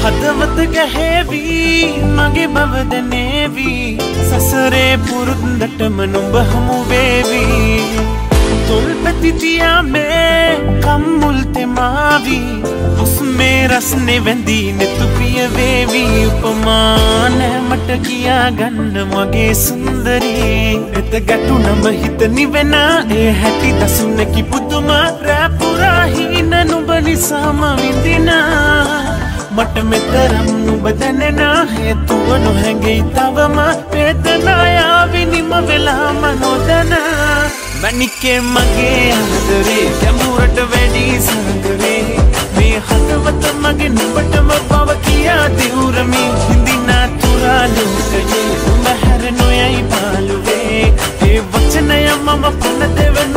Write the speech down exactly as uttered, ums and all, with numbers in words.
හදවත ගැහැවි මගේ බවදනේවි සසරේ පුරුද්දටම නුඹ හමු වේවි තොල්පති තියාමේ කම්මුල් තෙමාවි උස්මේ රස්නේ වැඳී නෙතු ප්‍රිය වේවි උපමාන මට කියා ගන්න මගේ සුන්දරී එත ගැටුනම හිත නිවෙන ඒ හැටි දසුනකි පුදුම රැපුරා හින නුඹ නිසාම විඳිනා මට මෙතරම් නුඹ දැනෙන හේතුව නොහැඟෙයි තවම වේදනායාවි නිම වෙලාම නොදැන මැනිකේ මගේ ආදරේ ගැඹුරට වැඩි සංගරේ මේ හදවත මගේ නුඹටම බව කියා දිවුරමි හිඳිනා තුරා ලෝකයේ නුඹ හැර නොයයි පාළුවේ ඒ වචනය මම පන දෙවන